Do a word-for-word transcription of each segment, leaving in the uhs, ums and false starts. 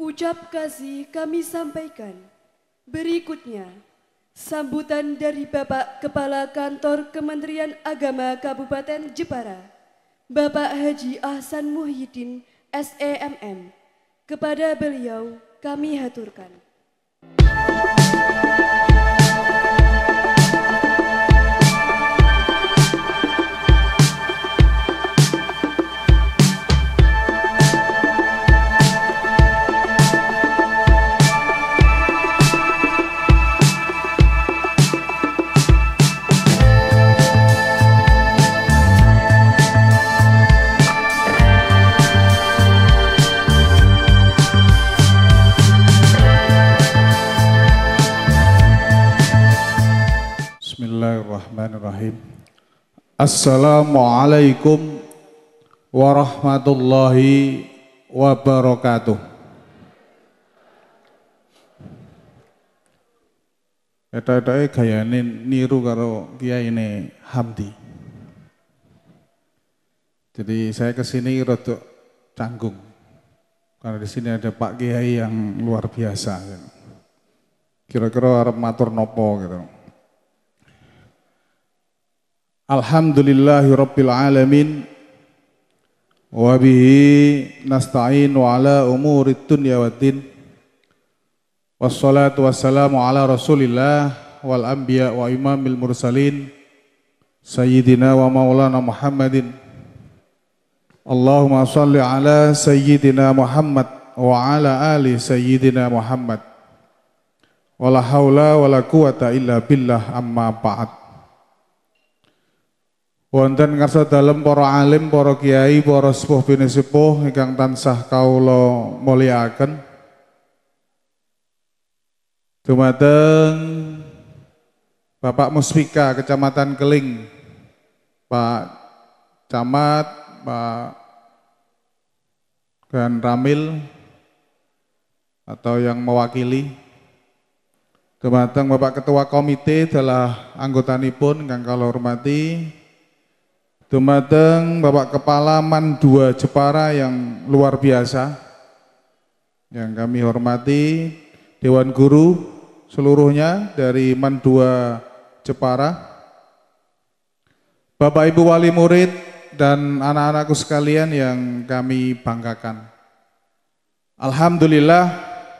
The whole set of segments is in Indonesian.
Ucap kasih kami sampaikan. Berikutnya, sambutan dari Bapak Kepala Kantor Kementerian Agama Kabupaten Jepara, Bapak Haji Ahsan Muhyiddin, S E M M. Kepada beliau kami haturkan. Bismillahirrahmanirrahim. Assalamualaikum warahmatullahi wabarakatuh. Eta-eta gayane niru karo Kiai ini Hamdi. Jadi saya kesini rada canggung karena di sini ada Pak Kiai yang luar biasa. Kira-kira arep matur nopo gitu. Alhamdulillahi Rabbil Alamin. Wabihi nasta'inu ala umurid dunya waddin. Wassalatu wassalamu ala rasulillah wal anbiya wa imamil mursalin Sayyidina wa maulana Muhammadin. Allahumma salli ala Sayyidina Muhammad wa ala ali Sayyidina Muhammad. Wala hawla wala quwata illa billah, amma ba'd. Wonten ngarsa dalem para alim, para kiai, para sepuh bini sepuh ingkang tansah kawula mulyakaken. Dumateng Bapak Muspika Kecamatan Keling, Pak Camat, Pak Gan Ramil atau yang mewakili. Dumateng Bapak Ketua Komite adalah anggotanipun ingkang kula hormati. Dumateng Bapak Kepala Man dua Jepara yang luar biasa yang kami hormati, Dewan Guru seluruhnya dari Man dua Jepara, Bapak Ibu Wali Murid dan anak-anakku sekalian yang kami banggakan. Alhamdulillah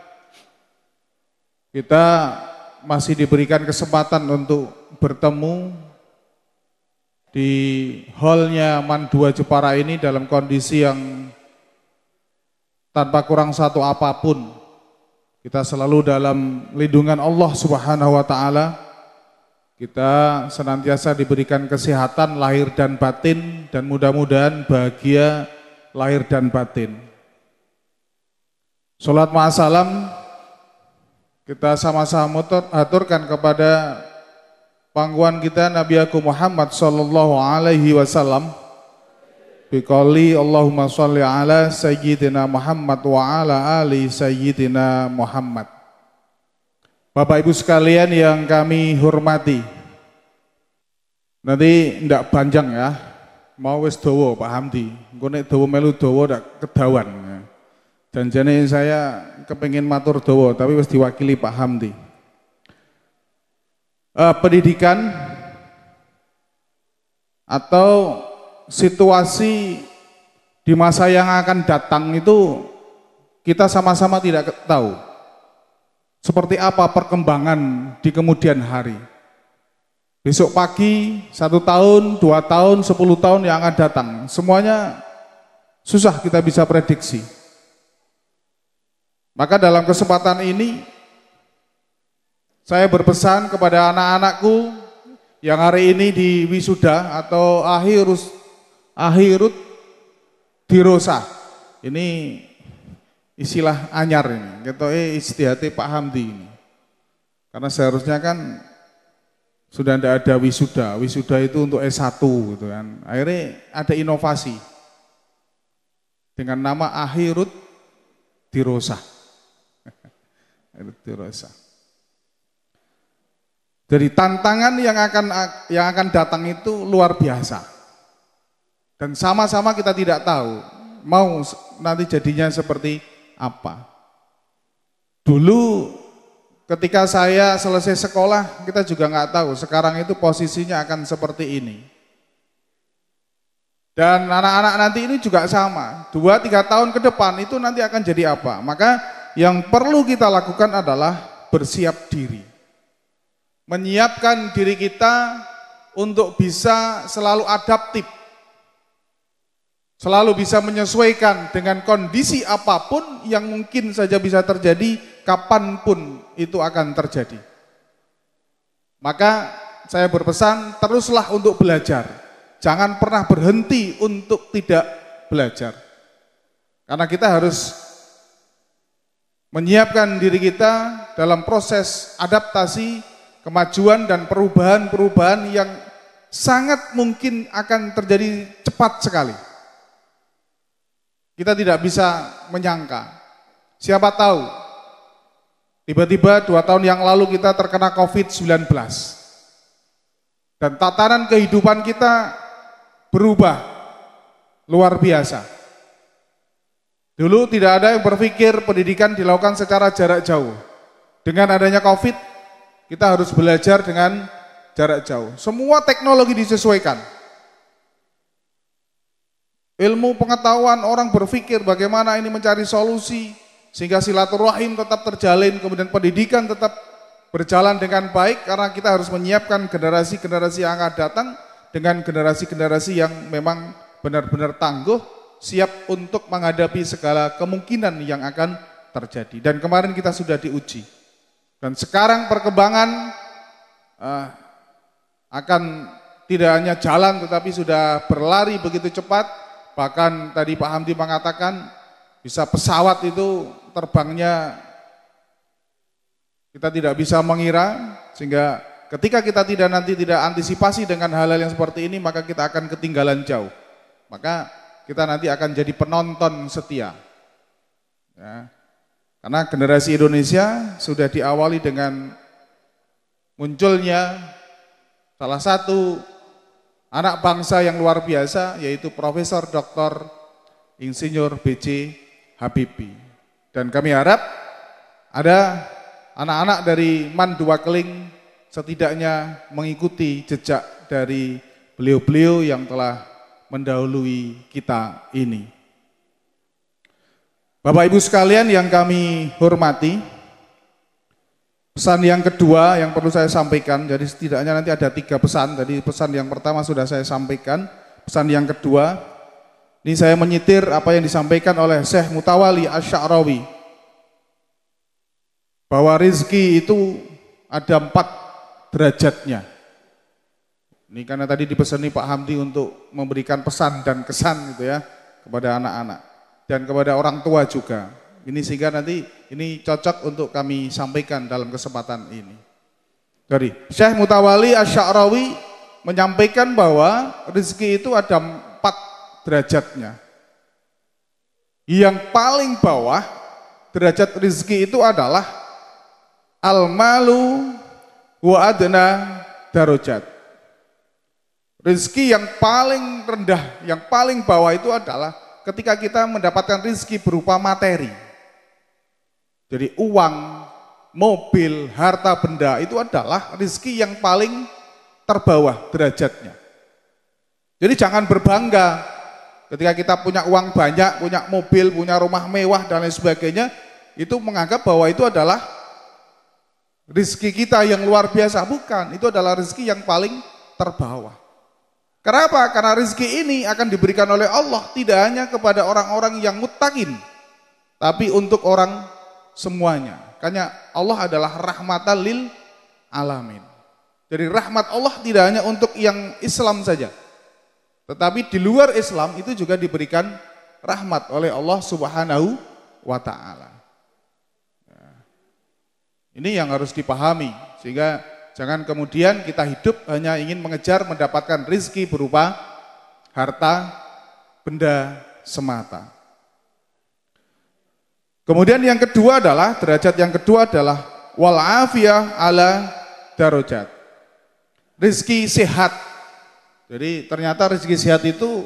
kita masih diberikan kesempatan untuk bertemu di hallnya Man dua Jepara ini dalam kondisi yang tanpa kurang satu apapun. Kita selalu dalam lindungan Allah Subhanahu wa Ta'ala. Kita senantiasa diberikan kesehatan lahir dan batin, dan mudah-mudahan bahagia lahir dan batin. Salat ma'asalam kita sama-sama aturkan kepada pangkuan kita Nabi Aku Muhammad sallallahu alaihi wasallam biqauli Allahumma sholli ala sayyidina Muhammad wa ala ali sayyidina Muhammad. Bapak Ibu sekalian yang kami hormati, nanti ndak panjang ya, mau wis dawa Pak Hamdi, engko nek dawa melu dawa ndak kedawan. Janjane saya kepengin matur dawa tapi wis diwakili Pak Hamdi. Uh, pendidikan atau situasi di masa yang akan datang itu kita sama-sama tidak tahu seperti apa perkembangan di kemudian hari. Besok pagi, satu tahun, dua tahun, sepuluh tahun yang akan datang, semuanya susah kita bisa prediksi. Maka dalam kesempatan ini saya berpesan kepada anak-anakku yang hari ini di wisuda atau akhirus akhirut dirosa. Ini istilah anyar ini, ketoke istihate Pak Hamdi ini. Karena seharusnya kan sudah tidak ada wisuda. Wisuda itu untuk S satu gitu kan. Akhirnya ada inovasi dengan nama akhirut dirosa. Akhirut dirosa. Jadi tantangan yang akan yang akan datang itu luar biasa. Dan sama-sama kita tidak tahu mau nanti jadinya seperti apa. Dulu ketika saya selesai sekolah, kita juga nggak tahu sekarang itu posisinya akan seperti ini. Dan anak-anak nanti ini juga sama, dua tiga tahun ke depan itu nanti akan jadi apa. Maka yang perlu kita lakukan adalah bersiap diri. Menyiapkan diri kita untuk bisa selalu adaptif. Selalu bisa menyesuaikan dengan kondisi apapun yang mungkin saja bisa terjadi, kapanpun itu akan terjadi. Maka saya berpesan, teruslah untuk belajar. Jangan pernah berhenti untuk tidak belajar. Karena kita harus menyiapkan diri kita dalam proses adaptasi, kemajuan dan perubahan-perubahan yang sangat mungkin akan terjadi cepat sekali. Kita tidak bisa menyangka. Siapa tahu, tiba-tiba dua tahun yang lalu kita terkena covid sembilan belas. Dan tatanan kehidupan kita berubah luar biasa. Dulu tidak ada yang berpikir pendidikan dilakukan secara jarak jauh. Dengan adanya Covid, kita harus belajar dengan jarak jauh. Semua teknologi disesuaikan. Ilmu pengetahuan orang berpikir bagaimana ini mencari solusi, sehingga silaturahim tetap terjalin, kemudian pendidikan tetap berjalan dengan baik, karena kita harus menyiapkan generasi-generasi yang akan datang dengan generasi-generasi yang memang benar-benar tangguh, siap untuk menghadapi segala kemungkinan yang akan terjadi. Dan kemarin kita sudah diuji. Dan sekarang perkembangan uh, akan tidak hanya jalan tetapi sudah berlari begitu cepat. Bahkan tadi Pak Hamdi mengatakan bisa pesawat itu terbangnya kita tidak bisa mengira, sehingga ketika kita tidak nanti tidak antisipasi dengan hal-hal yang seperti ini, maka kita akan ketinggalan jauh. Maka kita nanti akan jadi penonton setia. Ya. Karena generasi Indonesia sudah diawali dengan munculnya salah satu anak bangsa yang luar biasa, yaitu Profesor Doktor Insinyur B J Habibie. Dan kami harap ada anak-anak dari Man Dua Keling setidaknya mengikuti jejak dari beliau-beliau yang telah mendahului kita ini. Bapak Ibu sekalian yang kami hormati, pesan yang kedua yang perlu saya sampaikan, jadi setidaknya nanti ada tiga pesan. Jadi pesan yang pertama sudah saya sampaikan, pesan yang kedua, ini saya menyitir apa yang disampaikan oleh Syekh Mutawalli Asy-Sya'rawi, bahwa rezeki itu ada empat derajatnya. Ini karena tadi dipesani Pak Hamdi untuk memberikan pesan dan kesan gitu ya kepada anak-anak dan kepada orang tua juga. Ini sehingga nanti ini cocok untuk kami sampaikan dalam kesempatan ini. Jadi Syekh Mutawalli Asy-Sya'rawi menyampaikan bahwa rezeki itu ada empat derajatnya. Yang paling bawah derajat rezeki itu adalah al-malu wa adna darajat. Rezeki yang paling rendah, yang paling bawah itu adalah ketika kita mendapatkan rezeki berupa materi. Jadi uang, mobil, harta benda itu adalah rezeki yang paling terbawah derajatnya. Jadi jangan berbangga ketika kita punya uang banyak, punya mobil, punya rumah mewah dan lain sebagainya, itu menganggap bahwa itu adalah rezeki kita yang luar biasa. Bukan, itu adalah rezeki yang paling terbawah. Kenapa? Karena rezeki ini akan diberikan oleh Allah tidak hanya kepada orang-orang yang muttaqin, tapi untuk orang semuanya. Karena Allah adalah rahmatan lil alamin. Jadi rahmat Allah tidak hanya untuk yang Islam saja, tetapi di luar Islam itu juga diberikan rahmat oleh Allah Subhanahu wa ta'ala. Ini yang harus dipahami, sehingga jangan kemudian kita hidup hanya ingin mengejar mendapatkan rezeki berupa harta benda semata. Kemudian yang kedua adalah, derajat yang kedua adalah wal afiyah ala darajat. Rezeki sehat. Jadi ternyata rezeki sehat itu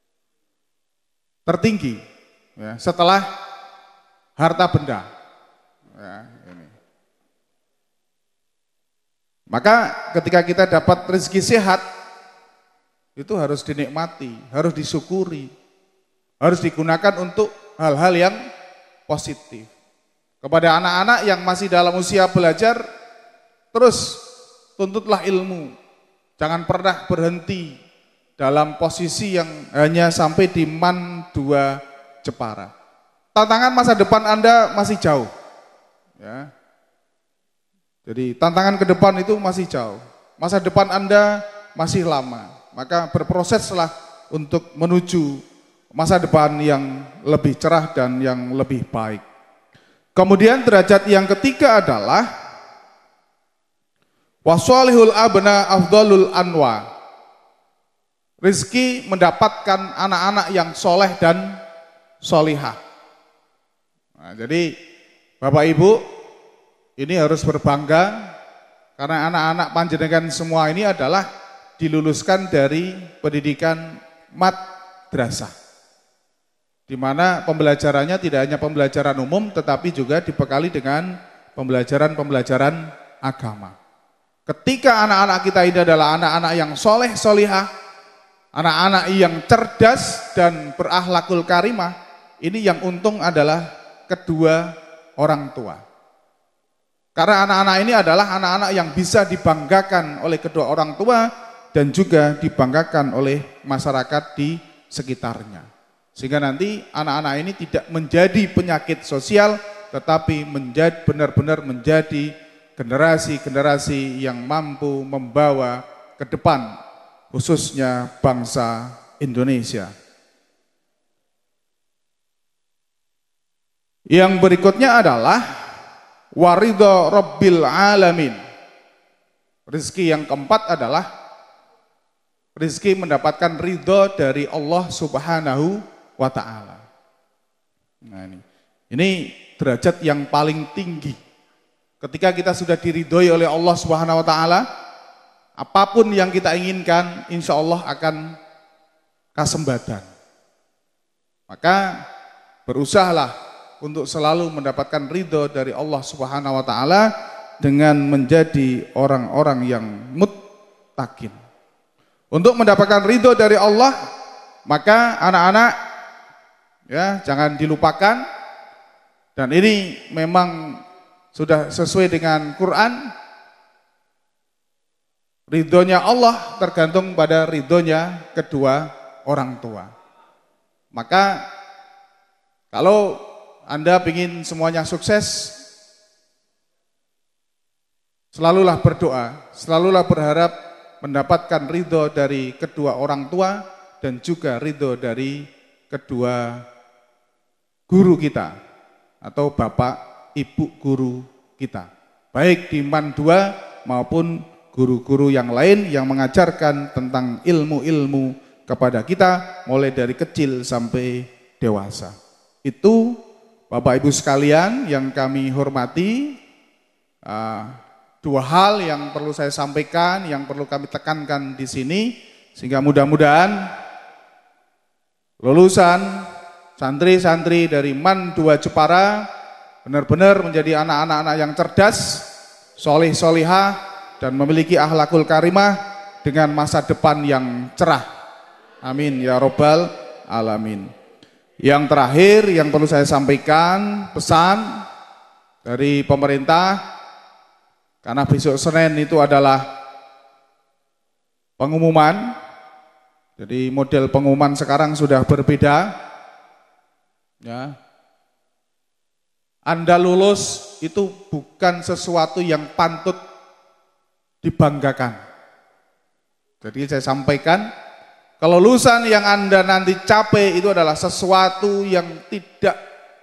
tertinggi ya, setelah harta benda. Ya, ini. Maka ketika kita dapat rezeki sehat, itu harus dinikmati, harus disyukuri, harus digunakan untuk hal-hal yang positif. Kepada anak-anak yang masih dalam usia belajar, terus tuntutlah ilmu. Jangan pernah berhenti dalam posisi yang hanya sampai di MAN dua Jepara. Tantangan masa depan Anda masih jauh. Ya. Jadi tantangan ke depan itu masih jauh. Masa depan Anda masih lama. Maka berproseslah untuk menuju masa depan yang lebih cerah dan yang lebih baik. Kemudian derajat yang ketiga adalah wasolihul abna afdalul anwa. Rizki mendapatkan anak-anak yang soleh dan solihah. Nah, jadi Bapak Ibu ini harus berbangga karena anak-anak panjenengan semua ini adalah diluluskan dari pendidikan madrasah, di mana pembelajarannya tidak hanya pembelajaran umum tetapi juga dibekali dengan pembelajaran-pembelajaran agama. Ketika anak-anak kita ini adalah anak-anak yang soleh solihah, anak-anak yang cerdas dan berakhlakul karimah, ini yang untung adalah kedua orang tua. Karena anak-anak ini adalah anak-anak yang bisa dibanggakan oleh kedua orang tua dan juga dibanggakan oleh masyarakat di sekitarnya. Sehingga nanti anak-anak ini tidak menjadi penyakit sosial, tetapi menjadi benar-benar menjadi generasi-generasi yang mampu membawa ke depan, khususnya bangsa Indonesia. Yang berikutnya adalah waridho rabbil alamin. Rizki yang keempat adalah rizki mendapatkan ridho dari Allah Subhanahu wa ta'ala. Nah ini, ini derajat yang paling tinggi. Ketika kita sudah diridhoi oleh Allah Subhanahu wa ta'ala, apapun yang kita inginkan, insya Allah akan kasembadan. Maka berusahalah untuk selalu mendapatkan ridho dari Allah Subhanahu wa ta'ala dengan menjadi orang-orang yang muttaqin. Untuk mendapatkan ridho dari Allah, maka anak-anak ya jangan dilupakan, dan ini memang sudah sesuai dengan Quran. Ridhonya Allah tergantung pada ridhonya kedua orang tua. Maka kalau Anda ingin semuanya sukses, selalulah berdoa, selalulah berharap mendapatkan ridho dari kedua orang tua dan juga ridho dari kedua guru kita atau bapak ibu guru kita, baik di MAN dua maupun guru-guru yang lain yang mengajarkan tentang ilmu-ilmu kepada kita mulai dari kecil sampai dewasa. Itu Bapak Ibu sekalian yang kami hormati, dua hal yang perlu saya sampaikan, yang perlu kami tekankan di sini, sehingga mudah-mudahan lulusan santri-santri dari MAN dua Jepara benar-benar menjadi anak-anak yang cerdas, solih-solihah, dan memiliki akhlakul karimah dengan masa depan yang cerah. Amin ya robbal alamin. Yang terakhir yang perlu saya sampaikan, pesan dari pemerintah, karena besok Senin itu adalah pengumuman, jadi model pengumuman sekarang sudah berbeda. Ya. Anda lulus itu bukan sesuatu yang patut dibanggakan. Jadi saya sampaikan, kelulusan yang Anda nanti capai itu adalah sesuatu yang tidak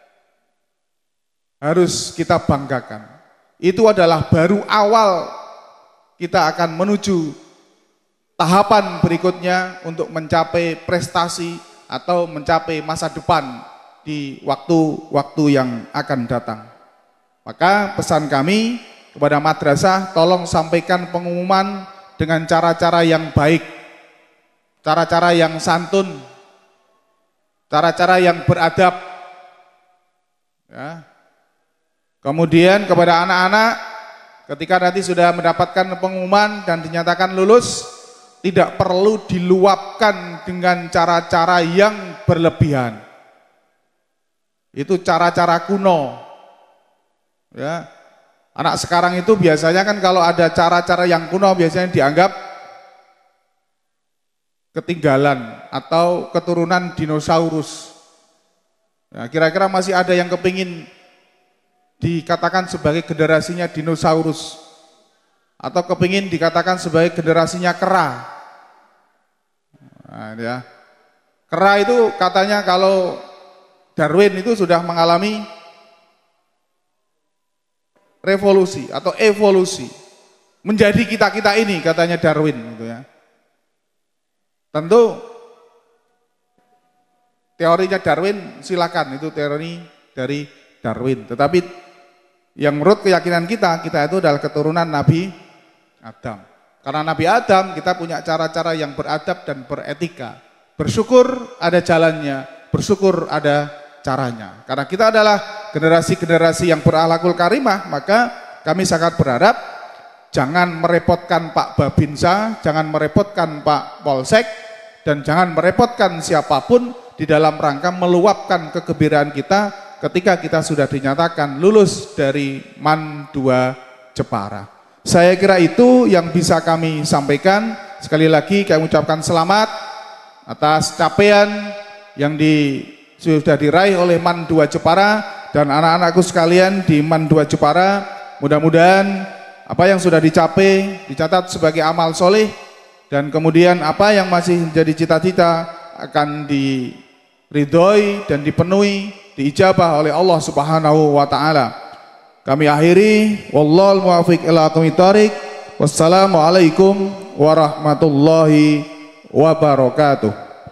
harus kita banggakan. Itu adalah baru awal kita akan menuju tahapan berikutnya untuk mencapai prestasi atau mencapai masa depan di waktu-waktu yang akan datang. Maka pesan kami kepada madrasah, tolong sampaikan pengumuman dengan cara-cara yang baik, cara-cara yang santun, cara-cara yang beradab, ya. Kemudian kepada anak-anak, ketika nanti sudah mendapatkan pengumuman dan dinyatakan lulus, tidak perlu diluapkan dengan cara-cara yang berlebihan. Itu cara-cara kuno. Ya. Anak sekarang itu biasanya kan kalau ada cara-cara yang kuno biasanya dianggap ketinggalan atau keturunan dinosaurus. Nah, kira-kira masih ada yang kepingin dikatakan sebagai generasinya dinosaurus atau kepingin dikatakan sebagai generasinya kera. Nah, ya. Kera itu katanya kalau Darwin itu sudah mengalami revolusi atau evolusi menjadi kita-kita ini, katanya Darwin gitu ya. Tentu teorinya Darwin silakan, itu teori dari Darwin, tetapi yang menurut keyakinan kita, kita itu adalah keturunan Nabi Adam. Karena Nabi Adam kita punya cara-cara yang beradab dan beretika. Bersyukur ada jalannya, bersyukur ada caranya. Karena kita adalah generasi-generasi yang berakhlakul karimah, maka kami sangat berharap jangan merepotkan Pak Babinsa, jangan merepotkan Pak Polsek, dan jangan merepotkan siapapun di dalam rangka meluapkan kegembiraan kita ketika kita sudah dinyatakan lulus dari MAN dua Jepara. Saya kira itu yang bisa kami sampaikan. Sekali lagi kami ucapkan selamat atas capaian yang di, sudah diraih oleh MAN dua Jepara dan anak-anakku sekalian di MAN dua Jepara. Mudah-mudahan apa yang sudah dicapai dicatat sebagai amal soleh, dan kemudian apa yang masih menjadi cita-cita akan diridhoi dan dipenuhi, diijabah oleh Allah Subhanahu wa taala. Kami akhiri, wallahul muwaffiq ila aqwamit thoriq. Wassalamualaikum warahmatullahi wabarakatuh.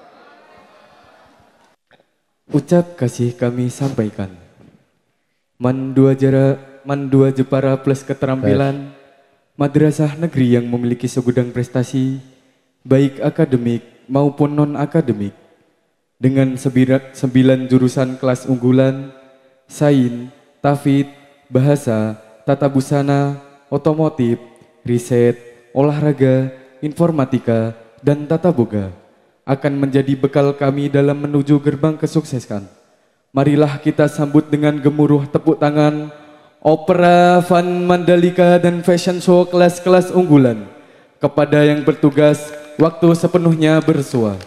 Ucap kasih kami sampaikan. MAN dua Jara, MAN dua Jepara plus keterampilan, madrasah negeri yang memiliki segudang prestasi, baik akademik maupun non-akademik, dengan sembilan jurusan kelas unggulan, sains, tafid, bahasa, tata busana, otomotif, riset, olahraga, informatika, dan tata boga, akan menjadi bekal kami dalam menuju gerbang kesuksesan. Marilah kita sambut dengan gemuruh tepuk tangan Opera Fun Mandalika dan Fashion Show kelas-kelas unggulan. Kepada yang bertugas, waktu sepenuhnya bersua.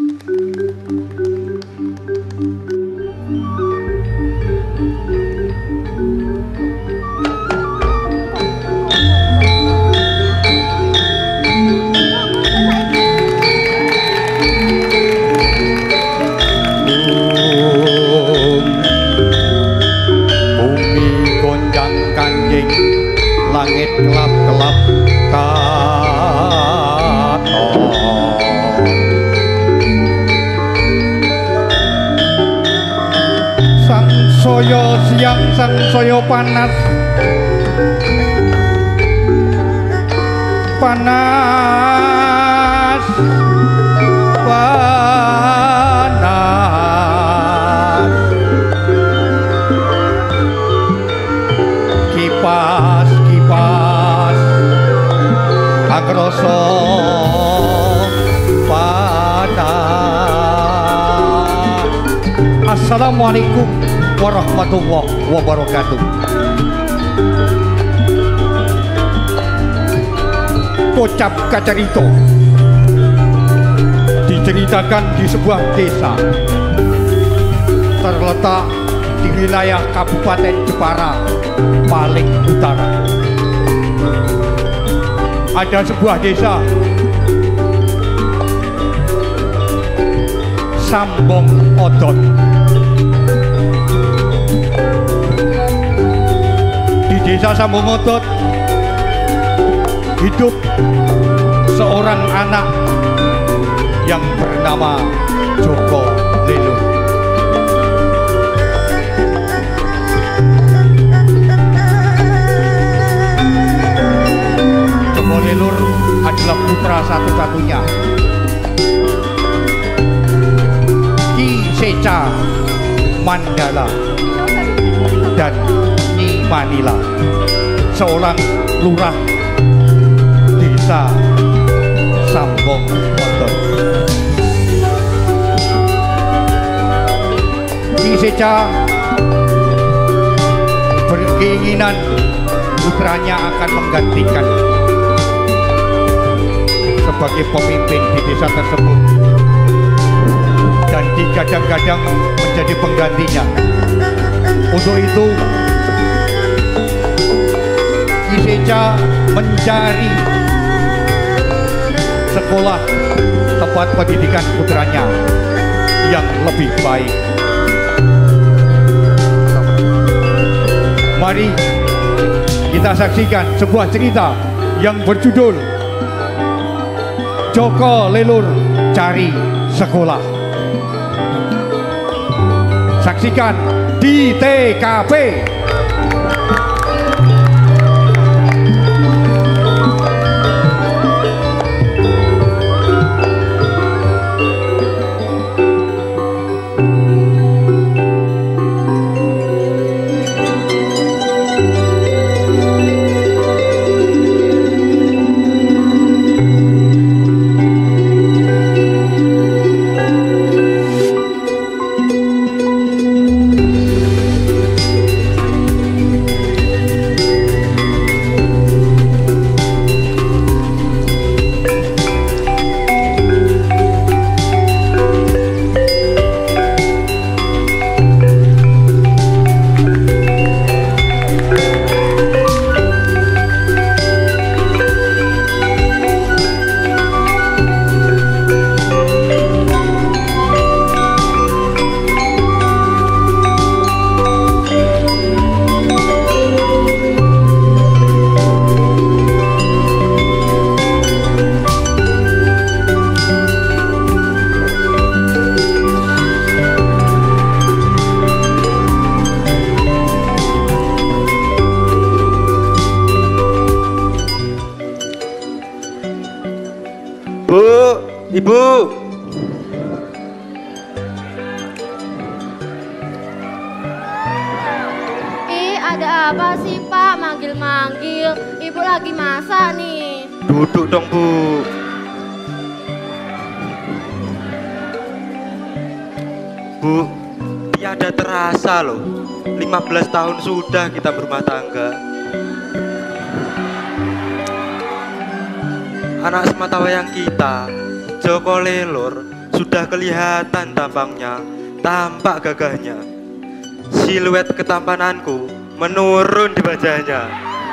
Langit gelap-gelap katon, sang soyo siang, sang soyo panas, panas, panas, kipas kipas agroso panas. Assalamualaikum warahmatullahi wabarakatuh. Kocap Kacarito diceritakan di sebuah desa terletak di wilayah Kabupaten Jepara paling utara. Ada sebuah desa Sambong Odot. Di desa Sambong Odot hidup seorang anak yang bernama Joko Lelur. Joko Lelur adalah putra satu-satunya Ki Seca Mandala dan Nyi Manila, seorang lurah desa Sambong Motor. Ki Seca berkeinginan putranya akan menggantikan sebagai pemimpin di desa tersebut dan digadang-gadang menjadi penggantinya. Untuk itu Ki Seca mencari sekolah tempat pendidikan putranya yang lebih baik. Mari kita saksikan sebuah cerita yang berjudul Joko Lelur Cari Sekolah. Saksikan di T K P. Ibu, ih ada apa sih Pak manggil-manggil? Ibu lagi masak nih. Duduk dong Bu. Bu, tiada terasa loh, lima belas tahun sudah kita berumah tangga. Anak sematawayang kita, Joko Lelur, sudah kelihatan tampangnya, tampak gagahnya. Siluet ketampananku menurun di wajahnya.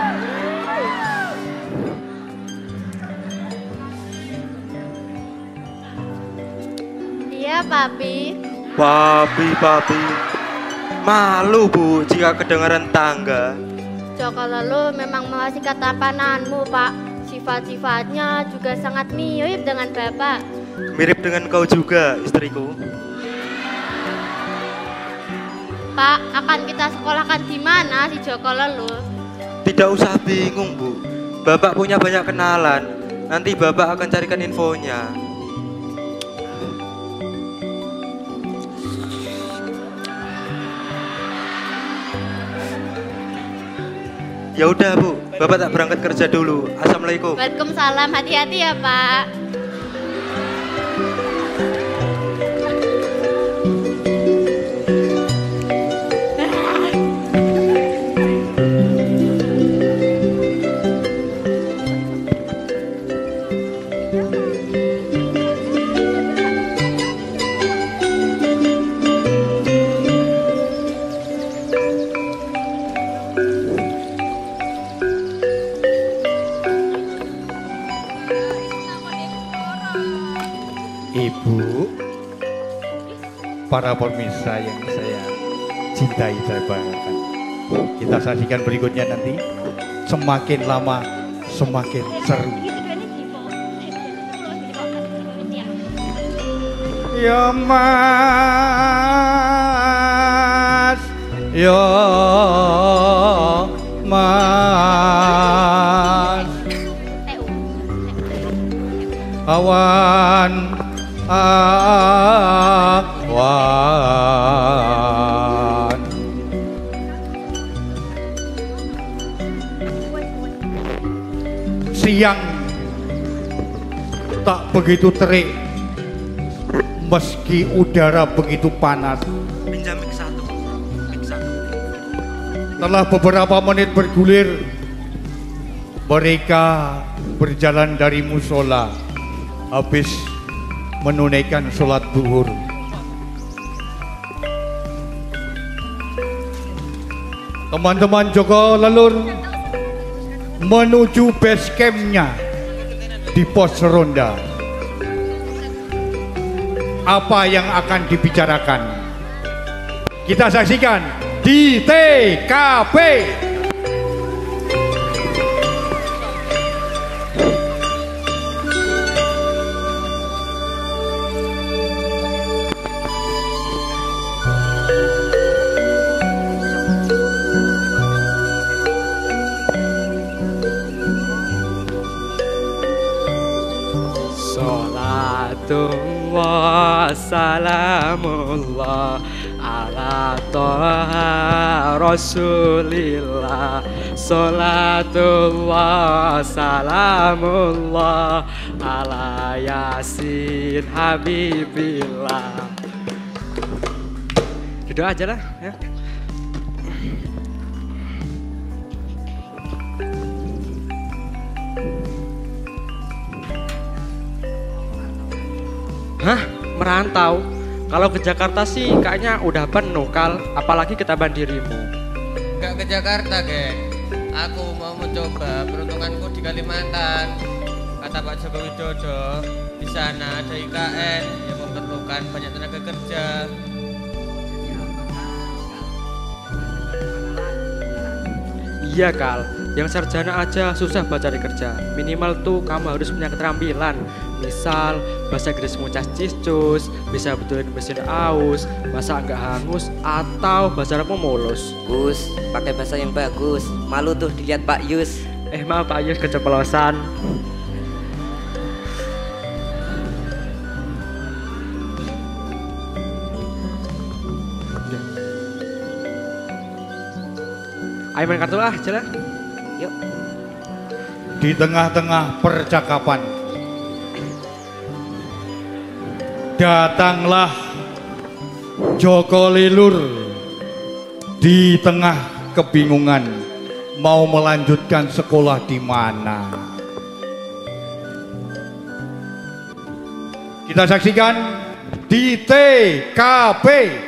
Iya Papi. Papi, papi, malu Bu jika kedengaran tangga. Joko Lelur memang masih ketampananmu Pak. Sifat-sifatnya juga sangat mirip dengan Bapak. Mirip dengan kau juga, istriku. Pak, akan kita sekolahkan di mana si Joko Lelur? Tidak usah bingung Bu, Bapak punya banyak kenalan. Nanti Bapak akan carikan infonya. Ya udah Bu, Bapak tak berangkat kerja dulu. Assalamualaikum. Waalaikumsalam, hati-hati ya Pak. Ibu, para pemirsa yang saya cintai dan banggakan, kita saksikan berikutnya nanti. Semakin lama semakin seru. Ya Mas, ya Mas, awan awan siang tak begitu terik, meski udara begitu panas. Pinjam mic satu, mic satu. Setelah beberapa menit bergulir, mereka berjalan dari musola habis menunaikan sholat zuhur. Teman-teman Joko Lelur menuju base campnya di pos ronda. Apa yang akan dibicarakan? Kita saksikan di T K P. Salatullah salamullah ala toha rasulillah. Salatullah salamullah ala yasin habibillah. Duduk aja lah ya. Hah? Merantau? Kalau ke Jakarta sih kayaknya udah penuh Kal, apalagi ke Taman Dirimu. Gak ke Jakarta, geng. Aku mau mencoba peruntunganku di Kalimantan. Kata Pak Joko Widodo, di sana ada I K N yang memerlukan banyak tenaga kerja. Iya Kal, yang sarjana aja susah buat cari kerja. Minimal tuh kamu harus punya keterampilan. Misal bahasa Inggrismu cas-cis-cus, bisa betulin mesin aus, masak nggak hangus, atau bahasa Arabmu mulus. Gus, pakai bahasa yang bagus. Malu tuh dilihat Pak Yus. Eh maaf Pak Yus, keceplosan. Ayo main kartu lah, jalan. Yuk. Di tengah-tengah percakapan, datanglah Joko Lelur di tengah kebingungan mau melanjutkan sekolah di mana. Kita saksikan di T K P.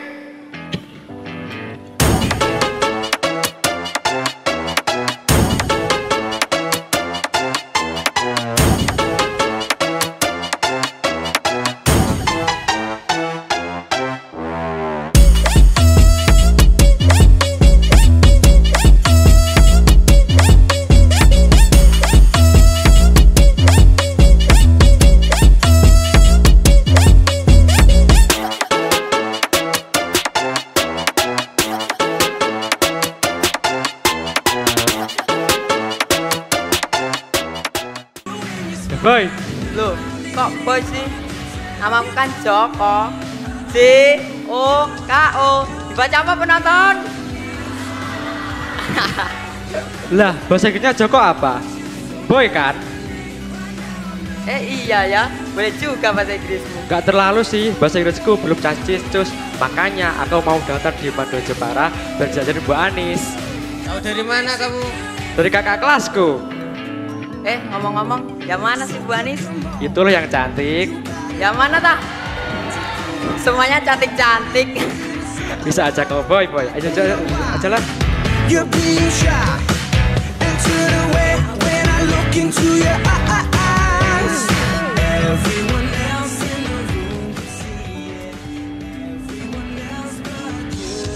Boy, Loh, kok boy sih? Namaku kan Joko. J O K O. Dibaca apa penonton? lah bahasa Inggrisnya Joko apa? Boy kan? Eh iya ya, boleh juga bahasa Inggrismu. Gak terlalu sih, bahasa Inggrisku belum cacis cus. Makanya aku mau daftar di Mando Jepara dan jajarin Bu Anis. Tahu dari mana kamu? Dari kakak kelasku. Eh ngomong-ngomong, yang mana sih Bu Anis? Itu loh yang cantik. Yang mana tah? Semuanya cantik-cantik. Bisa aja kau boy boy. Ayo aja, aja lah. You're being shy and turn away when I look into your eyes. Everyone else in the room can see it. Everyone else but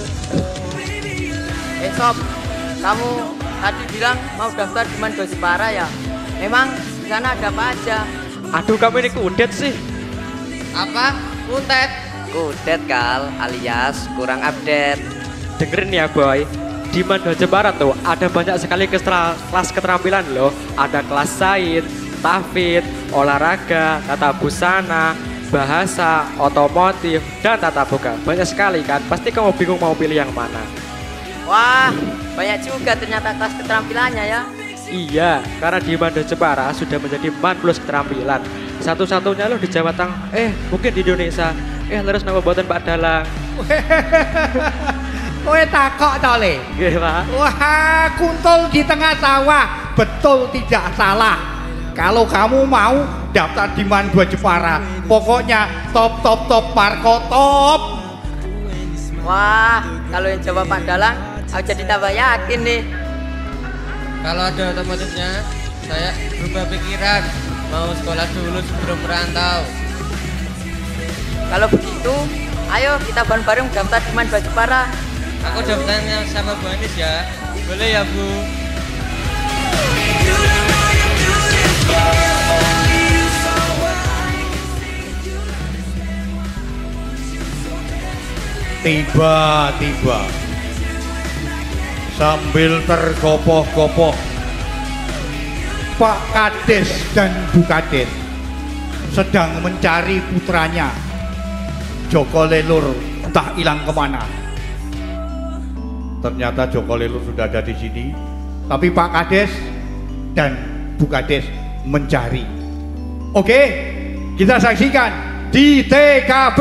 you. Eh Sob, kamu tadi bilang mau daftar di Mando Jepara ya? Memang di sana ada apa aja? Aduh kamu ini kudet sih. Apa? Kutet? Kudet Kal, alias kurang update. Dengerin ya boy, di Mando Jepara tuh ada banyak sekali kestra, kelas keterampilan loh. Ada kelas sains, tahfidz, olahraga, tata busana, bahasa, otomotif, dan tata boga. Banyak sekali kan, pasti kamu bingung mau pilih yang mana. Wah, banyak juga ternyata kelas keterampilannya ya. Iya, karena di Mando Jepara sudah menjadi man plus keterampilan. Satu-satunya loh di Jawa Tengah, eh mungkin di Indonesia. Eh leres nama buatan Pak Dalang. Kowe takok to le. Nggih, Pak. Wah, kuntul di tengah sawah, betul tidak salah. Kalau kamu mau daftar di Man dua Jepara, pokoknya top top top Marco top. Wah, kalau yang jawab Pak Dalang, aku jadi tambah yakin nih. Kalau ada otomotifnya, saya berubah pikiran. Mau sekolah dulu sebelum merantau. Kalau begitu, ayo kita bareng-bareng daftar di Man dua Jepara. Aku daftarnya sama Bu Anis ya. Boleh ya Bu? Tiba-tiba sambil tergopoh-gopoh Pak Kades dan Bu Kades sedang mencari putranya. Joko Lelur entah hilang kemana. Ternyata Joko Lelur sudah ada di sini, tapi Pak Kades dan Bu Kades mencari. Oke, kita saksikan di T K P.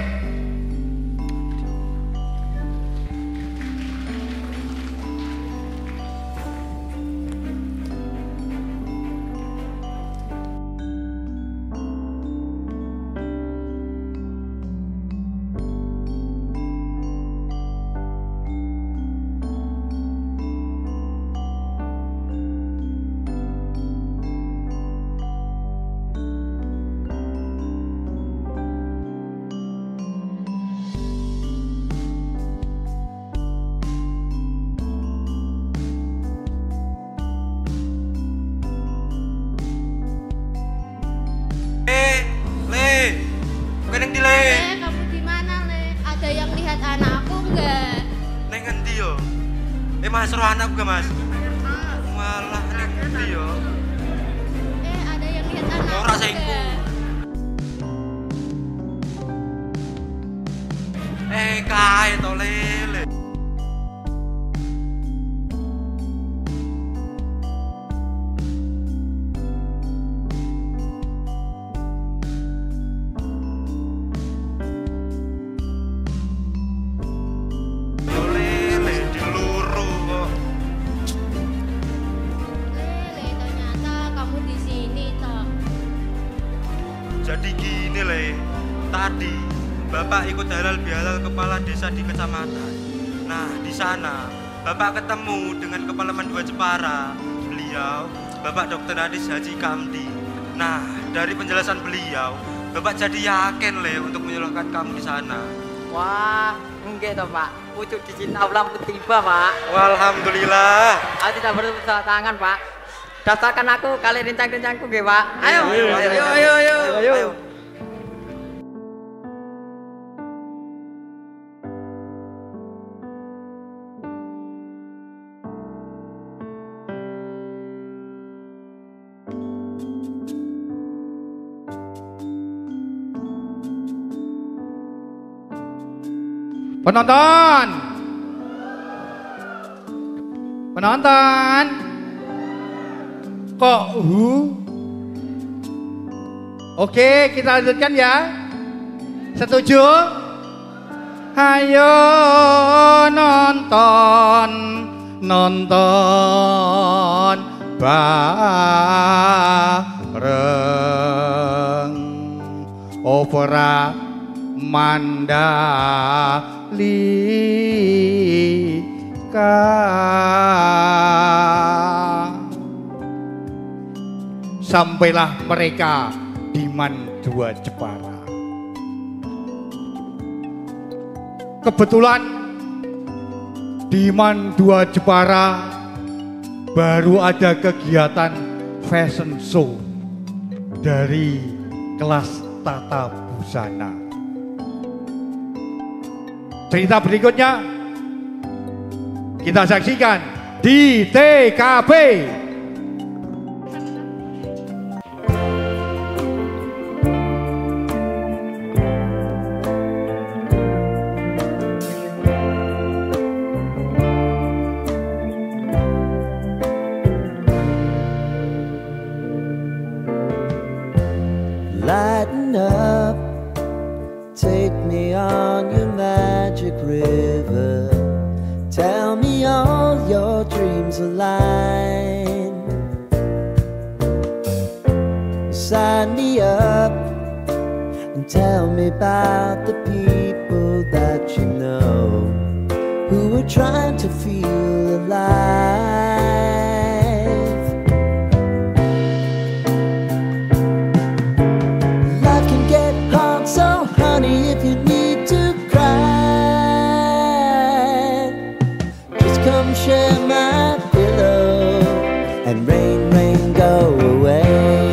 Le, kamu di mana, Le? Ada yang lihat anakku enggak? Neng ngendi yo? Eh Mas roh anakku gak Mas? Malah neng ngendi yo? Eh, ada yang lihat anakku Ora saingku. enggak? Eh kae to lele. Jadi gini le, tadi Bapak ikut halal bihalal kepala desa di kecamatan. Nah di sana Bapak ketemu dengan kepala Man dua Jepara. Beliau Bapak Dokter Adis Haji Kamdi. Nah dari penjelasan beliau, Bapak jadi yakin le untuk menyalurkan kamu di sana. Wah, enggak toh Pak. Pucuk dicinta ulang tiba Pak. Alhamdulillah. Aku tidak bertepuk tangan Pak. Daftarkan aku kali rincang-rincangku nggih Pak. Ayo. Ayo, ayo, ayo, ayo, ayo. ayo. Penonton, penonton, kok hu? Oke, kita lanjutkan ya. Setuju? Ayo nonton, nonton bareng opera Mandalika. Sampailah mereka di Man dua Jepara. Kebetulan di Man dua Jepara baru ada kegiatan fashion show dari kelas tata busana. Cerita berikutnya kita saksikan di T K P. your dreams align. Sign me up and tell me about the people that you know who are trying to feel alive. Life can get hard, so honey, if you need to cry, just come share my pillow and rain, rain, go away.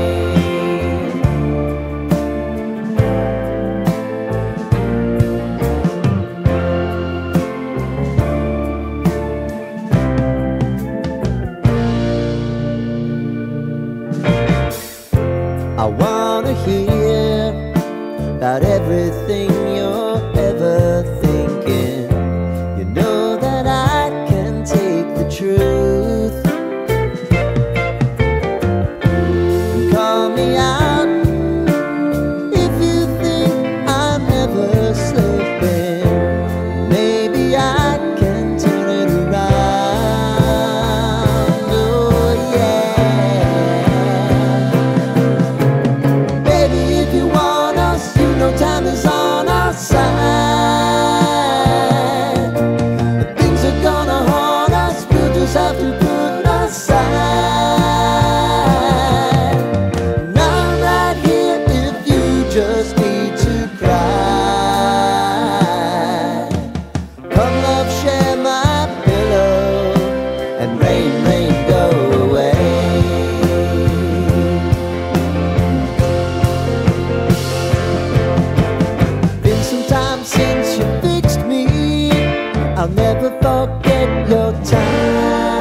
I wanna hear about everything you're ever thinking. You know that I can take the truth. And call me out if you think I'm never slipping. Maybe I can turn it around. Oh yeah. Baby, if you want us, you know time is on our side. But things are gonna haunt us, we'll just have to put aside. And I'm right here if you just need to cry. Come love, share my pillow and rain, rain, go away. Been some time since you fixed me. I'll never forget your time.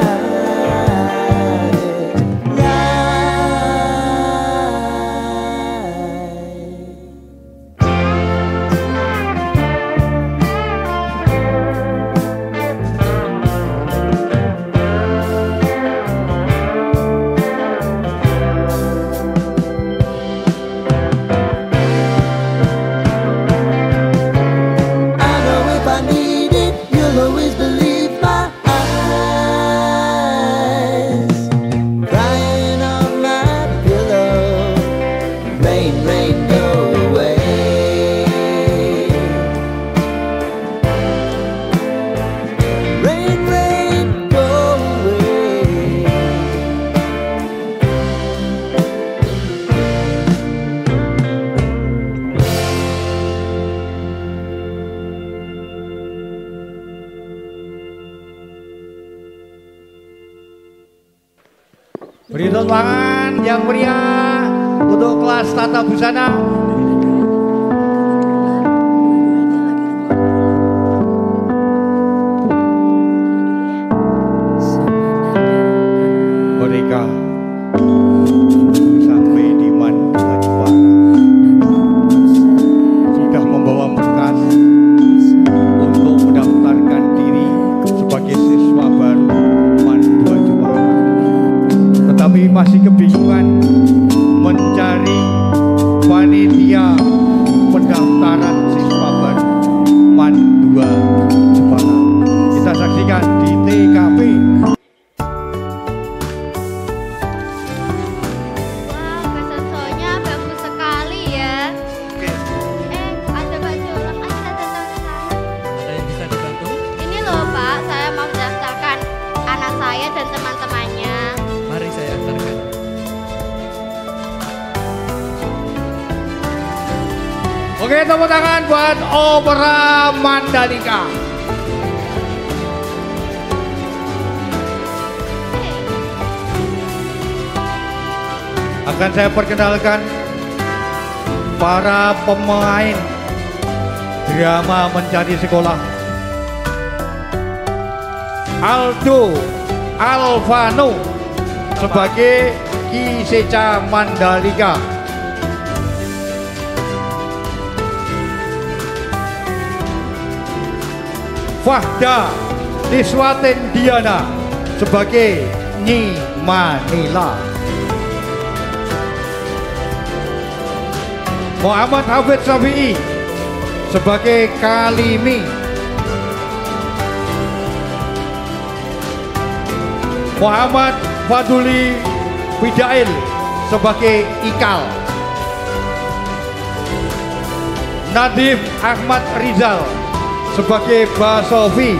I know if I need it, you'll always believe my eyes. Crying on my pillow, rain, rain, go away. Rain, rain, go away. Beri tepuk tangan yang meriah untuk kelas tata busana. Mereka sampai di Mandua Jepara sudah membawa berkas untuk mendaftarkan diri sebagai siswa baru Mandua Jepara, tetapi masih kebingungan mencari panitia pendaftaran siswa baru Mandua Jepara. Kita saksikan di T K P. Wah, bakso-nya bagus sekali ya. Eh, ada baju lepas ada saya. Ada yang bisa dibantu? Ini loh Pak, saya mau mendaftarkan anak saya dan teman-temannya. Mari saya antarkan. Oke, tepuk tangan buat Opera Mandalika. Akan saya perkenalkan para pemain drama Mencari Sekolah. Aldo Alvano sebagai Ki Seca Mandalika. Fahda Niswatin Diana sebagai Nyi Manila. Muhammad Hafid Syafi'i sebagai Kalimi. Muhammad Faduli Widail sebagai Ikal, Nadif Ahmad Rizal sebagai Basofi,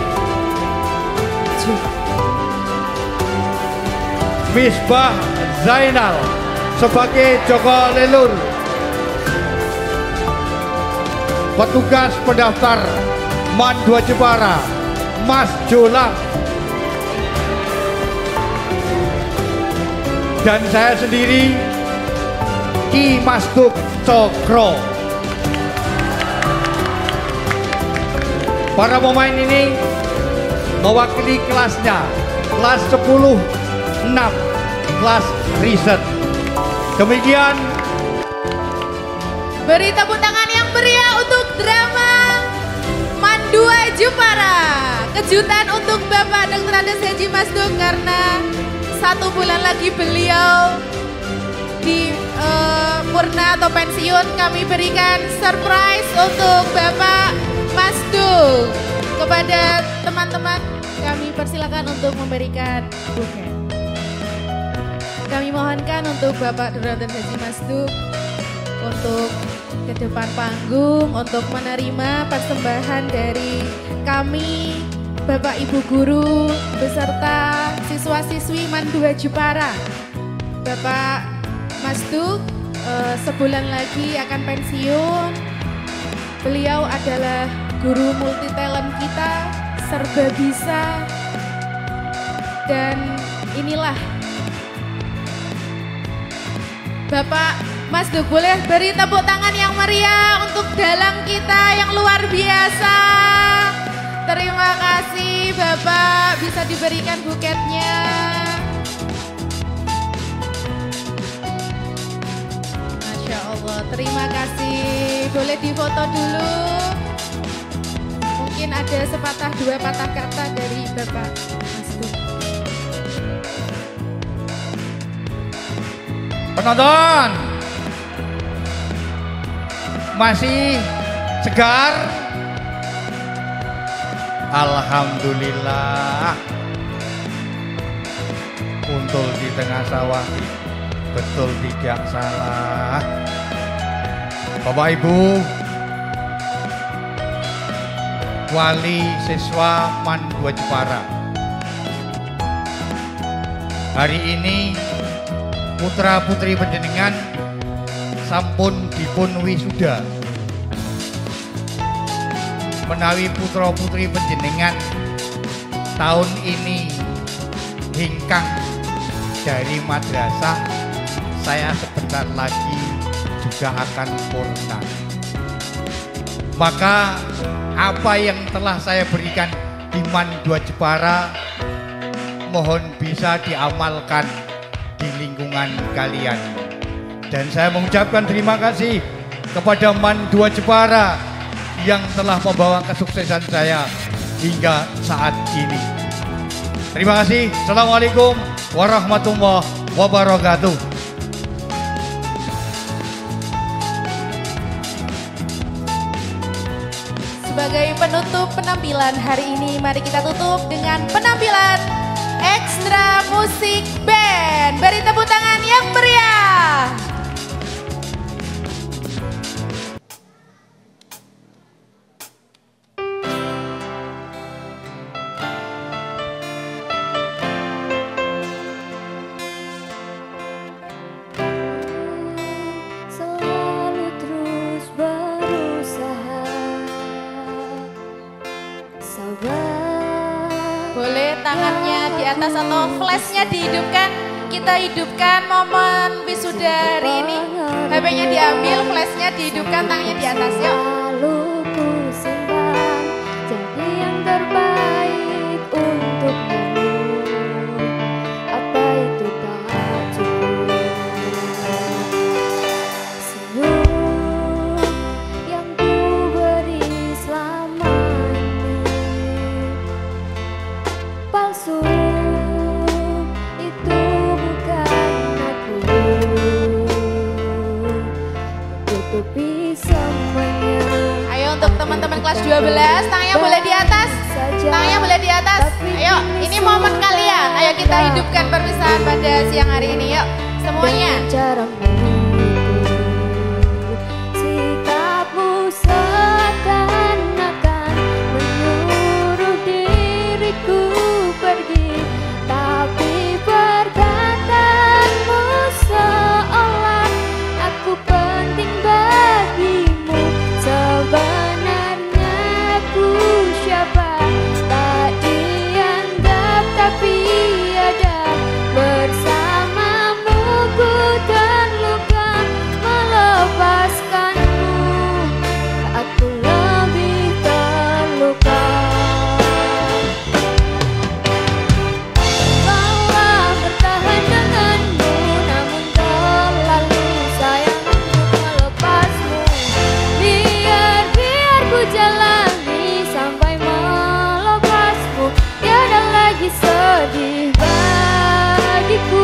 Misbah Zainal sebagai Joko Lelur, petugas pendaftar Man dua Jepara Mas Jolang, dan saya sendiri Ki Masduk Cokro. Para pemain ini mewakili kelasnya, kelas sepuluh enam, kelas riset. Demikian. Beri tepuk tangan yang meriah untuk drama Man dua Jepara. Kejutan untuk Bapak Doktor Andes Haji Masduk karena satu bulan lagi beliau di uh, purna atau pensiun. Kami berikan surprise untuk Bapak Masduk. Kepada teman-teman kami persilakan untuk memberikan buket. Kami mohonkan untuk Bapak Doktor Andes Haji Masduk untuk ke depan panggung untuk menerima persembahan dari kami Bapak Ibu Guru beserta siswa-siswi Man dua Jepara. Bapak Masduk eh, sebulan lagi akan pensiun. Beliau adalah guru multi talent kita, serba bisa. Dan inilah Bapak Masduk, boleh beri tepuk tangan yang meriah untuk dalang kita yang luar biasa. Terima kasih Bapak, bisa diberikan buketnya. Masya Allah, terima kasih. Boleh difoto dulu. Mungkin ada sepatah dua patah kata dari Bapak Masduk. Penonton masih segar? Alhamdulillah. Untul di tengah sawah betul tidak salah. Bapak Ibu, wali siswa Man dua Jepara, hari ini putra putri panjenengan sampun dipun wisuda. Menawi putra putri panjenengan tahun ini hingkang dari madrasah, saya sebentar lagi juga akan purna. Maka apa yang telah saya berikan di Man dua Jepara mohon bisa diamalkan di lingkungan kalian. Dan saya mengucapkan terima kasih kepada Man dua Jepara yang telah membawa kesuksesan saya hingga saat ini. Terima kasih. Assalamualaikum warahmatullahi wabarakatuh. Sebagai penutup penampilan hari ini, mari kita tutup dengan penampilan Ekstra Musik Band. Beri tepuk tangan yang meriah. Selalu terus berusaha, sabar. Boleh tangannya di atas atau flashnya dihidupkan. Kita hidupkan momen wisuda hari ini. H P-nya diambil, flashnya dihidupkan, tangannya di atas. Yuk. Selalu ku simpan janji yang terbaik untukmu. Apa itu tak cukup? Senyum yang ku beri selama ini palsu. Itu bukan aku. Tutupi semuanya. Ayo untuk teman-teman kelas dua belas, tangannya boleh di atas. Tangannya boleh di atas. Ayo, ini momen kalian. Ayo kita kita hidupkan perpisahan pada siang hari ini, yuk semuanya. Caramu itu, sikapmu seakan-akan menyuruh diriku pergi, tapi perkataanmu seolah aku penting bagimu. Sebenarnya aku siapa, tak dianggap tapi ada. Bersamamu ku terluka, melepaskanmu aku lebih terluka. Lelah bertahan denganmu, namun terlalu sayang untuk melepasmu. Biar, biar ku jalani sampai melepasmu. Tiada lagi sedih bagiku.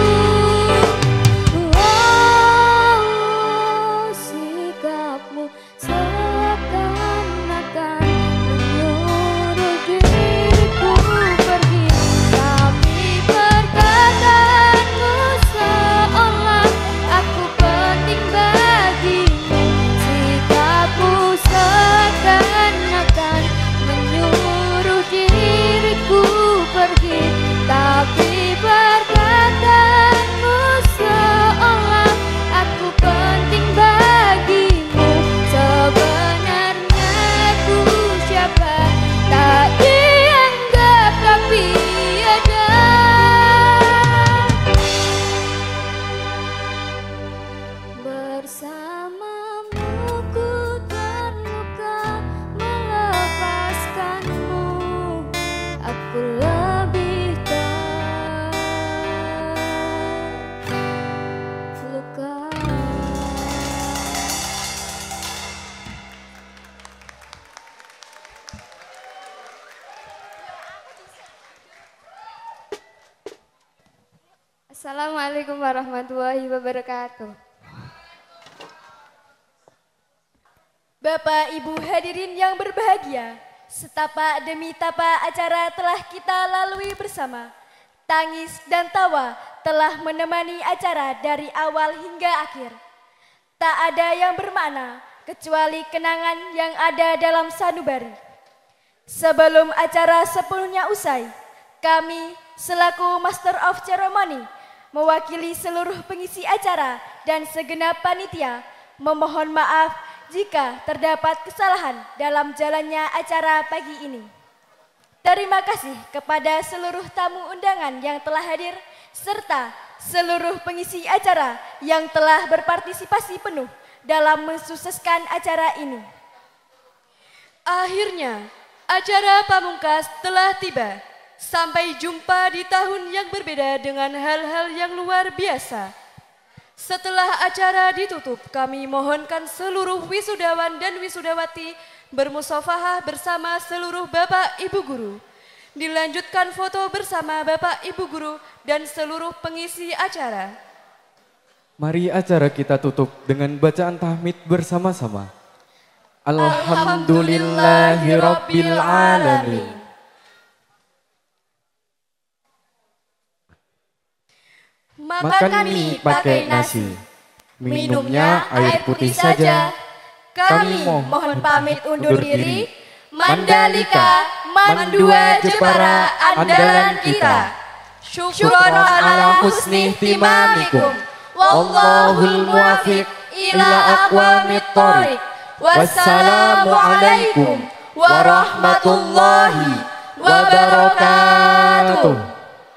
Oh, sikapmu seakan-akan menyuruh diriku pergi, tapi perkataanmu seolah aku penting bagimu. Sikapmu seakan-akan menyuruh diriku pergi, tapi perkataanmu seolah aku penting bagimu. Sebenarnya aku siapa, tak dianggap tapi ada. Bersamamu ku terluka, melepaskanmu aku lebih terluka. Assalamualaikum warahmatullahi wabarakatuh. Bapak Ibu hadirin yang berbahagia, setapak demi tapak acara telah kita lalui bersama. Tangis dan tawa telah menemani acara dari awal hingga akhir. Tak ada yang bermakna kecuali kenangan yang ada dalam sanubari. Sebelum acara sepenuhnya usai, kami selaku Master of Ceremony mewakili seluruh pengisi acara dan segenap panitia memohon maaf jika terdapat kesalahan dalam jalannya acara pagi ini. Terima kasih kepada seluruh tamu undangan yang telah hadir serta seluruh pengisi acara yang telah berpartisipasi penuh dalam mensukseskan acara ini. Akhirnya, acara pamungkas telah tiba. Sampai jumpa di tahun yang berbeda dengan hal-hal yang luar biasa. Setelah acara ditutup, kami mohonkan seluruh wisudawan dan wisudawati bermusafahah bersama seluruh Bapak Ibu Guru. Dilanjutkan foto bersama Bapak Ibu Guru dan seluruh pengisi acara. Mari acara kita tutup dengan bacaan tahmid bersama-sama. Alhamdulillahirabbil alamin. Makan mie pakai nasi, minumnya air putih saja. Kami mohon pamit undur diri. Mandalika, Mandua Jepara andalan kita. Syukron ala husni timamikum. Wallahul muwafiq ila aqwamit thoriq. Wassalamualaikum warahmatullahi wabarakatuh.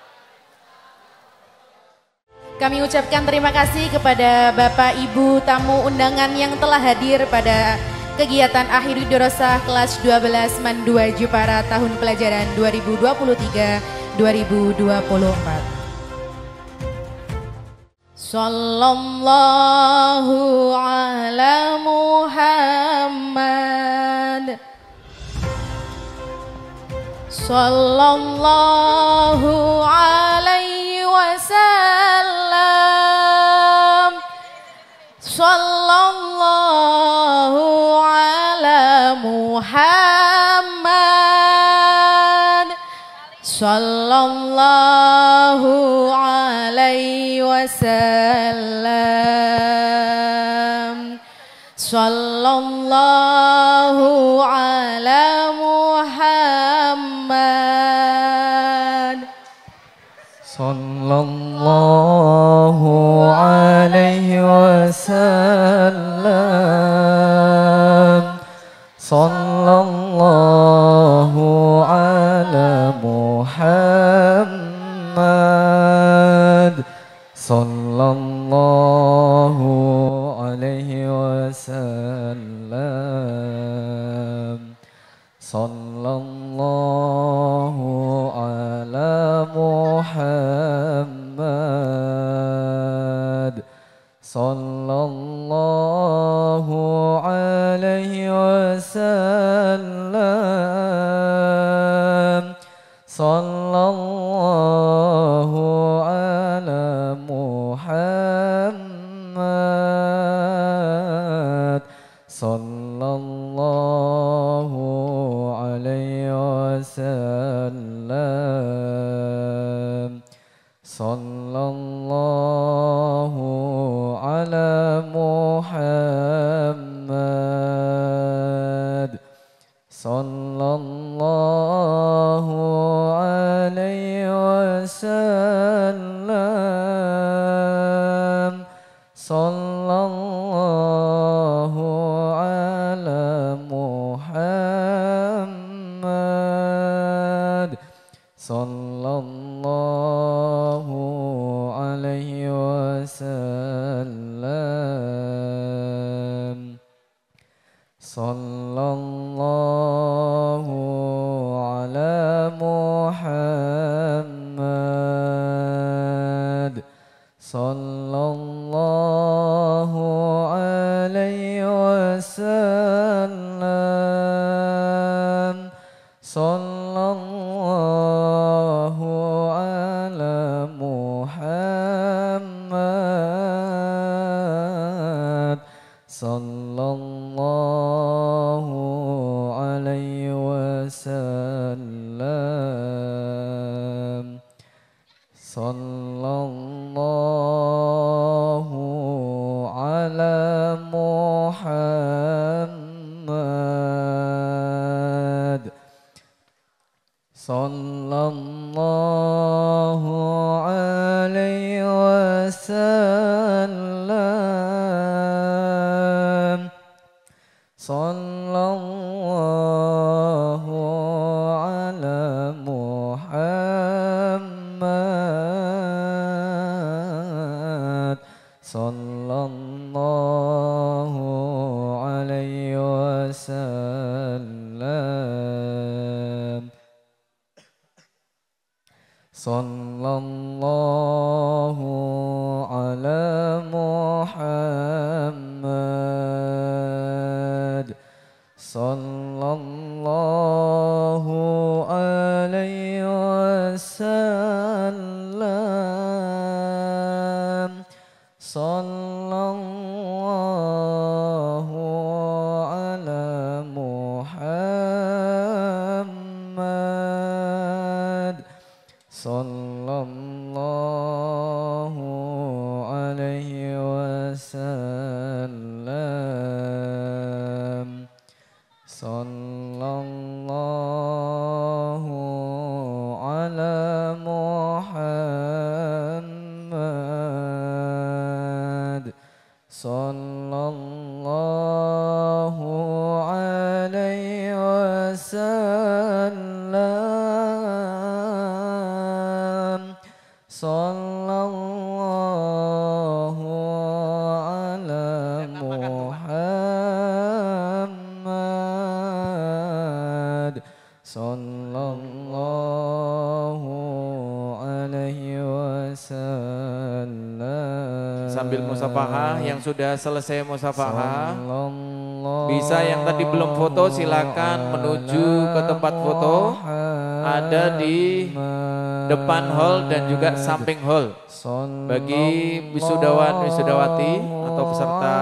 Kami ucapkan terima kasih kepada Bapak Ibu tamu undangan yang telah hadir pada kegiatan akhir Widorosah kelas dua belas Mandua Jepara tahun pelajaran dua ribu dua puluh tiga dua ribu dua puluh empat. Sallallahu ala Muhammad. Sallallahu alaihi wasallam. Sallallahu ala Muhammad. Sallallahu alaihi wasallam. Sallallahu ala Muhammad. Sallallahu alaihi wasallam. Sallallahu ala Muhammad. Sallallahu alaihi wasallam. Sallallahu ala Muhammad. Sallallahu alaihi wasallam. Sallallahu ala Muhammad. Sallallahu alaihi wasallam. Sallallahu ala Muhammad. Sallallahu alaihi wasallam. Sallallahu ala Muhammad. Sallallahu alaihi wasallam. Sallallahu ala Muhammad. Sallallahu alaihi wasallam. Sallallahu ala Muhammad. Sallallahu alaihi wasallam. Sallallahu ala Muhammad. Sallallahu alaihi wasallam. Sallallahu ala Muhammad. Sallallahu alaihi wasallam. Sallallahu ala Muhammad. Sallallahu alaihi wasallam. Sallallahu ala Muhammad. Sallallahu alaihi wasallam. Sallallahu ala Muhammad. Sallallahu alaihi wasallam. Sallallahu ala Muhammad. Sallallahu alaihi wasallam. Sambil musafahah, yang sudah selesai musafahah bisa yang tadi belum foto silakan menuju ke tempat foto, ada di depan hall dan juga samping hall. Bagi wisudawan wisudawati atau peserta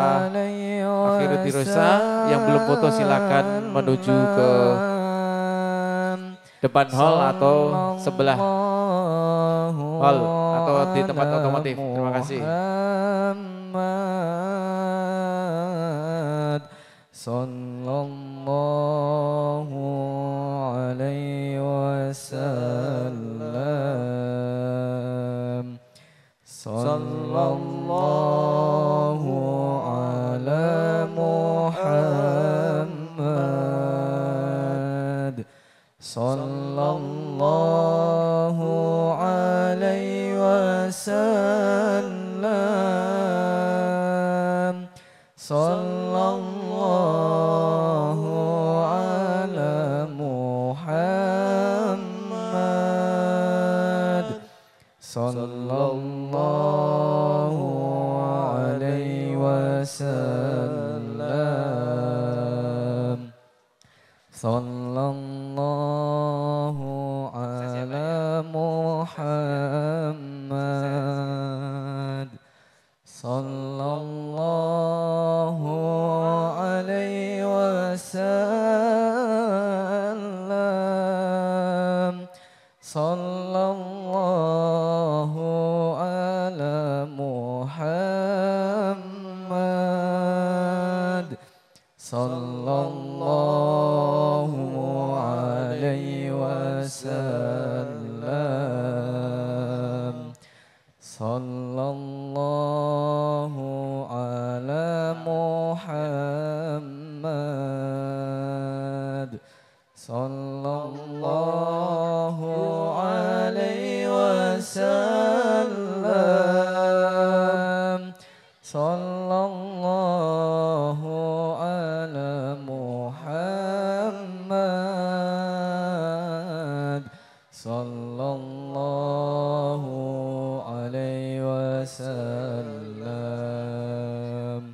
akhirut dirosa yang belum foto silakan menuju ke depan hall atau sebelah hall atau di tempat otomotif. Terima kasih. Muhammad sallallahu alaihi wasallam. Sallallahu ala Muhammad sallallahu alaihi wasallam. Sallallahu ala Muhammad sallallahu alaihi wasallam. Sallallahu ala Muhammad sallallahu alaihi wasallam. Sallallahu ala Muhammad sallallahu alaihi wasallam. Sallallahu ala Muhammad sallallahu alaihi wasallam. Sallallahu ala Muhammad sallallahu alaihi wasallam.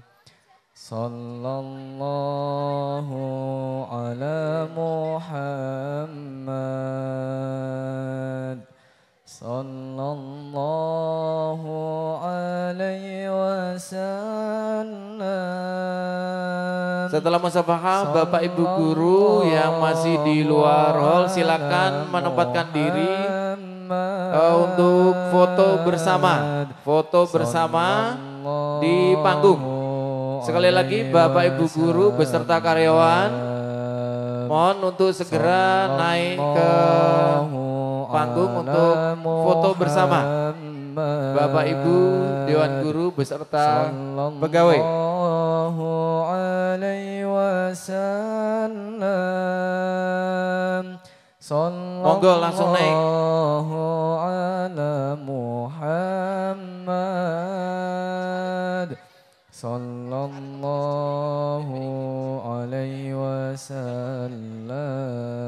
Sallallahu ala Muhammad sallallahu alaihi wasallam. Setelah musafahah, Bapak Ibu guru yang masih di luar hall silakan menempatkan diri uh, untuk foto bersama, foto bersama di panggung. Sekali lagi Bapak Ibu guru beserta karyawan mohon untuk segera naik ke panggung untuk foto bersama. Bapak Ibu Dewan Guru beserta pegawai. Monggo langsung naik. Sallallahu alaihi wasallam.